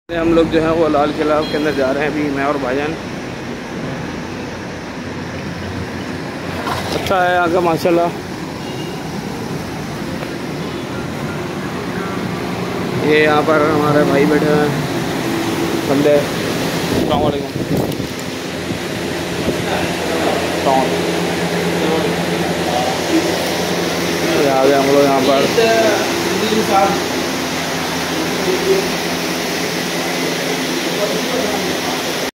हम लोग जो है वो लाल किला के अंदर जा रहे हैं अभी, मैं और भाईजान। अच्छा है यहाँ का माशाल्लाह। ये यहाँ पर हमारे भाई बैठे हैं बंदे। अस्सलाम वालेकुम। आ गए हम लोग यहाँ पर।